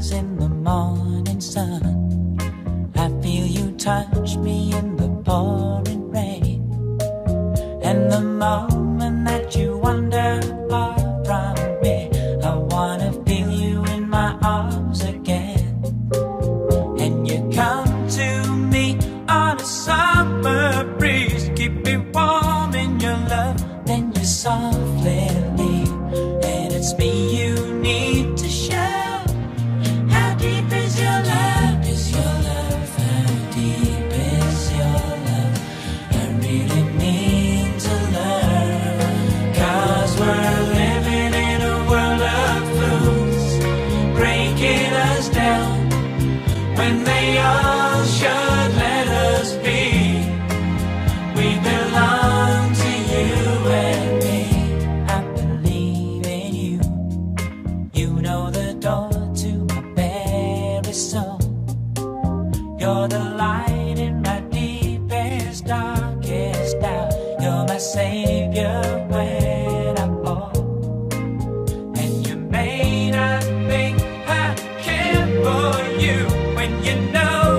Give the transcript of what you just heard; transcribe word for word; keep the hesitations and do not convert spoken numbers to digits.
rise in the morning sun. I feel you touch me in the pouring rain. And the moment that you wander far from me, I wanna feel you in my arms again. And you come to me on a summer breeze, keep me warm in your love, then you softly leave. And it's me you need to show. How deep is your love? How deep is your love? How deep is your love? I really need to learn. Cause we're living in a world of fools, breaking us down when they all should let us be. We belong to you and me. I believe in you. You know the door to my very soul. You're the light in my deepest, darkest doubt. You're my savior when I fall. And you may not think I care for you when you know